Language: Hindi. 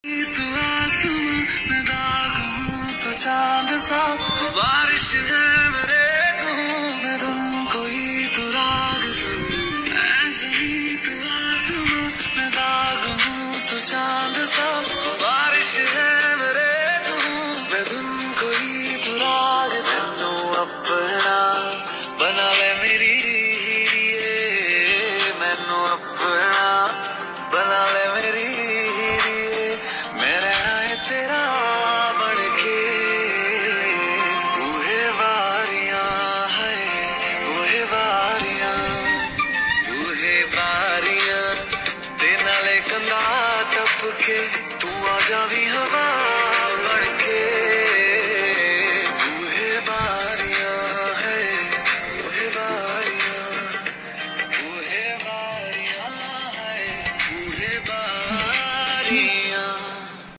तू आसमां में दाग हूँ, तू चांद सा, तू बारिश है मेरे कहूँ मैं तुम कोई तू राग सा, ऐसे ही तू आसमां में दाग हूँ, तू चांद सा, तू बारिश है मेरे कहूँ मैं तुम कोई तू राग सा। मैनू अपना बना ले मेरी हीरिए, मैनू अपना बना ले मेरी हीरिए, मेरा है तेरा बन के, बूहे बारियां है बूहे बारियां, बूहे बारियां ते नाले कंधा टप के तू आ जावी हवा